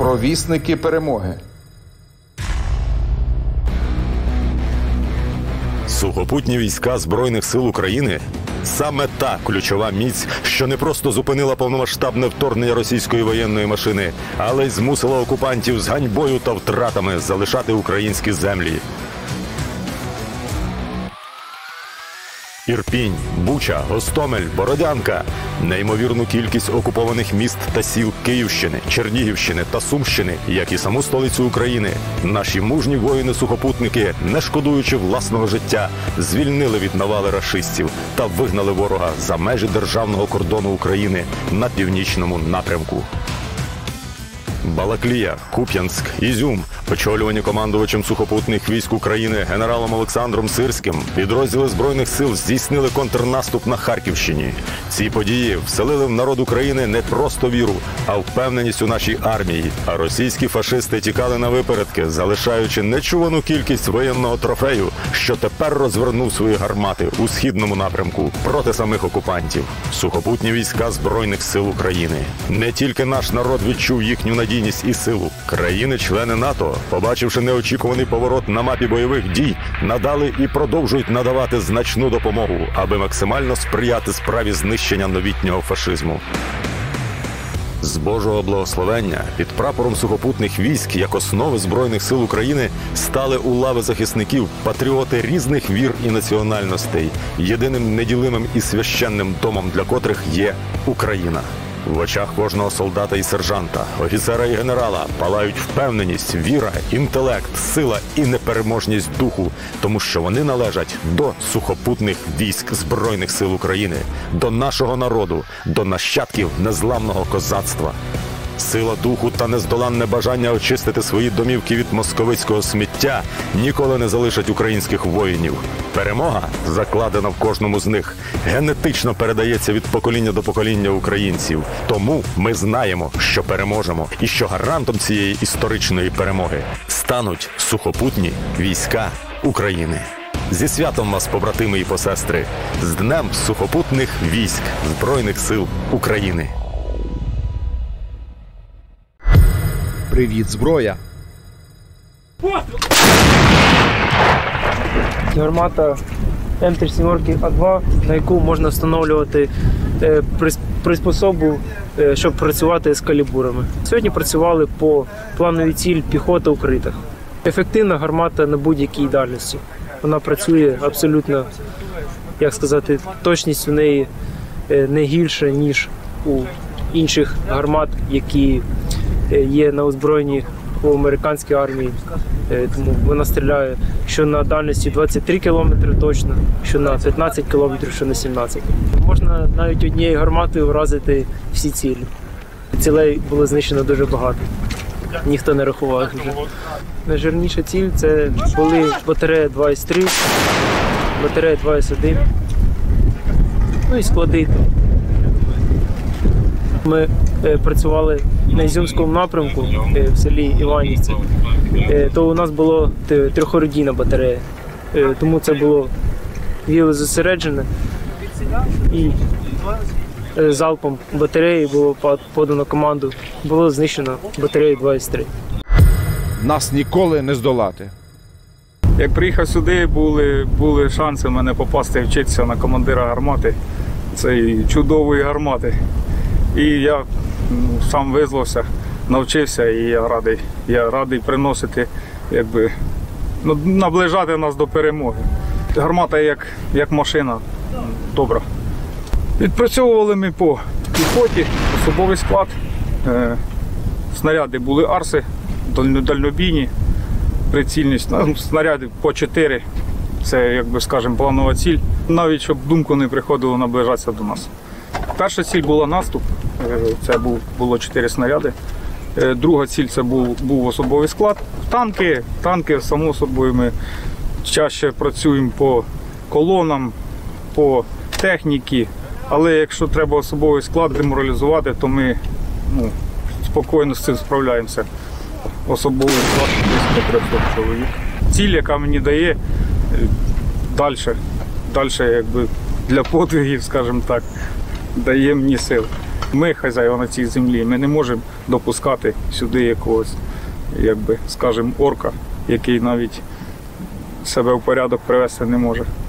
Провісники перемоги. Сухопутні війська Збройних сил України – саме та ключова міць, що не просто зупинила повномасштабне вторгнення російської воєнної машини, але й змусила окупантів з ганьбою та втратами залишати українські землі. Ірпінь, Буча, Гостомель, Бородянка – неймовірну кількість окупованих міст та сіл Київщини, Чернігівщини та Сумщини, як і саму столицю України. Наші мужні воїни-сухопутники, не шкодуючи власного життя, звільнили від навали рашистів та вигнали ворога за межі державного кордону України на північному напрямку. Балаклія, Куп'янськ, Ізюм, очолювані командувачем сухопутних військ України генералом Олександром Сирським, підрозділи Збройних сил здійснили контрнаступ на Харківщині. Ці події вселили в народ України не просто віру, а впевненість у нашій армії. А російські фашисти тікали на випередки, залишаючи нечувану кількість воєнного трофею, що тепер розвернув свої гармати у східному напрямку проти самих окупантів. Сухопутні війська Збройних сил України. Не тільки наш народ відчув їхню надійність і силу. Країни-члени НАТО, побачивши неочікуваний поворот на мапі бойових дій, надали і продовжують надавати значну допомогу, аби максимально сприяти справі знищення новітнього фашизму. З Божого благословення під прапором сухопутних військ як основи Збройних сил України стали у лави захисників патріоти різних вір і національностей, єдиним неділимим і священним домом для котрих є Україна. В очах кожного солдата і сержанта, офіцера і генерала палають впевненість, віра, інтелект, сила і непереможність духу, тому що вони належать до сухопутних військ Збройних сил України, до нашого народу, до нащадків незламного козацтва. Сила духу та нездоланне бажання очистити свої домівки від московицького сміття ніколи не залишать українських воїнів. Перемога, закладена в кожному з них, генетично передається від покоління до покоління українців. Тому ми знаємо, що переможемо і що гарантом цієї історичної перемоги стануть сухопутні війська України. Зі святом вас, побратими і посестри! З Днем сухопутних військ Збройних сил України! Привіт, зброя! Гармата М37А2, на яку можна встановлювати приспособу, щоб працювати з калібурами. Сьогодні працювали по плановій цілі піхота укритих. Ефективна гармата на будь-якій дальності. Вона працює абсолютно, як сказати, точність у неї не гірше, ніж у інших гармат, які є на озброєнні у американській армії. Тому вона стріляє що на дальності 23 км точно, що на 15 км, що на 17. Можна навіть однією гарматою вразити всі цілі. Цілей було знищено дуже багато. Ніхто не рахував вже. Найжирніша ціль – це були батарея 2С3, батарея 2С1, ну і склади. Ми працювали на Ізюмському напрямку в селі Іванівці, то у нас була трьохорудійна батарея, тому це було вілозосереджене і залпом батареї було подано команду, було знищено батарею 2С3. Нас ніколи не здолати. Як приїхав сюди, були шанси в мене попасти вчитися на командира гармати, цієї чудової гармати. І я сам визвався, навчився, і я радий приносити, наближати нас до перемоги. Гармата як машина, добра. Відпрацьовували ми по піхоті, особовий склад, снаряди були арси, дальнобійні, прицільність, снаряди по 4, це, скажімо, планова ціль, навіть щоб думку не приходило наближатися до нас. Перша ціль була наступ, це було 4 снаряди. Друга ціль – це був особовий склад. Танки, само собою, ми чаще працюємо по колонам, по техніці. Але якщо треба особовий склад деморалізувати, то ми спокійно з цим справляємося. Особовий склад близько 300 чоловік. Ціль, яка мені дає далі для подвигів, скажімо так, дає мені сил. Ми хазяїва на цій землі, ми не можемо допускати сюди якогось, скажімо, орка, який навіть себе в порядок привести не може.